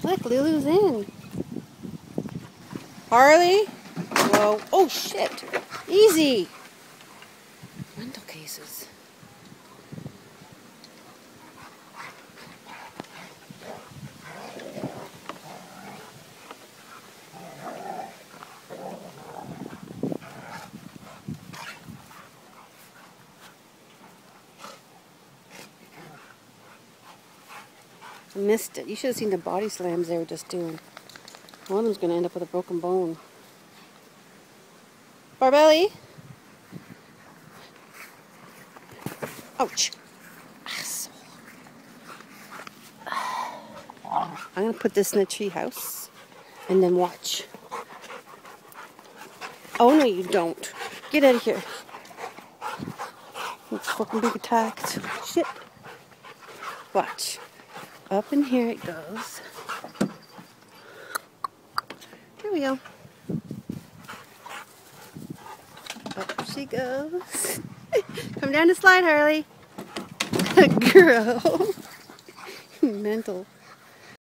Look, Lulu's in. Harley? Whoa. Oh, shit. Easy. Rental cases. I missed it. You should have seen the body slams they were just doing. One of them's going to end up with a broken bone. Barbelly? Ouch. Asshole. I'm going to put this in the tree house and then watch. Oh, no, you don't. Get out of here. It's fucking being attacked. Shit. Watch. Up in here it goes. Here we go. Up she goes. Come down the slide, Harley. Girl. Mental.